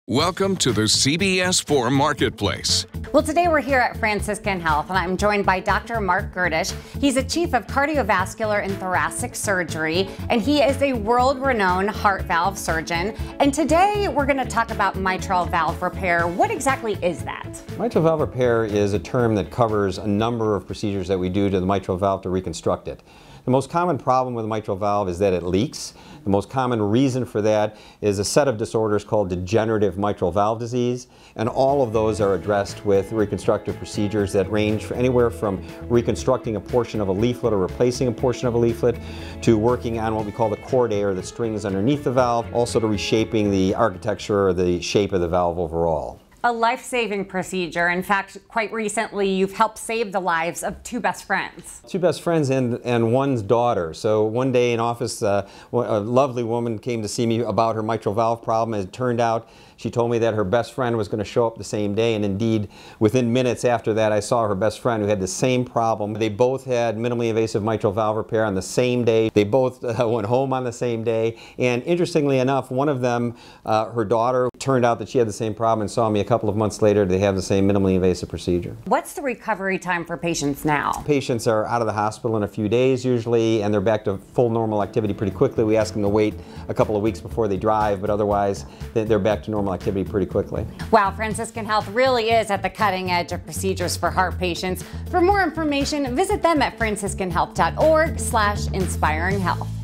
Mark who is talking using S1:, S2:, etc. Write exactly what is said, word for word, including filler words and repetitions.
S1: Welcome to the C B S four Marketplace.
S2: Well, today we're here at Franciscan Health, and I'm joined by Doctor Marc Gerdisch. He's a chief of cardiovascular and thoracic surgery, and he is a world-renowned heart valve surgeon. And today we're going to talk about mitral valve repair. What exactly is that?
S3: Mitral valve repair is a term that covers a number of procedures that we do to the mitral valve to reconstruct it. The most common problem with the mitral valve is that it leaks. The most common reason for that is a set of disorders called degenerative mitral valve disease, and all of those are addressed with reconstructive procedures that range for anywhere from reconstructing a portion of a leaflet or replacing a portion of a leaflet to working on what we call the chordae, or the strings underneath the valve, also to reshaping the architecture or the shape of the valve overall.
S2: A life-saving procedure. In fact, quite recently, you've helped save the lives of two best friends.
S3: Two best friends and, and one's daughter. So one day in office, uh, a lovely woman came to see me about her mitral valve problem. As it turned out, she told me that her best friend was going to show up the same day, and indeed, within minutes after that, I saw her best friend who had the same problem. They both had minimally invasive mitral valve repair on the same day. They both uh, went home on the same day, and interestingly enough, one of them, uh, her daughter, turned out that she had the same problem and saw me a couple of months later. They have the same minimally invasive procedure.
S2: What's the recovery time for patients now? Patients
S3: are out of the hospital in a few days usually, and they're back to full normal activity pretty quickly. We ask them to wait a couple of weeks before they drive, but otherwise they're back to normal activity pretty quickly.
S2: Wow, Franciscan Health really is at the cutting edge of procedures for heart patients. For more information, visit them at franciscan health dot org slash inspiring health.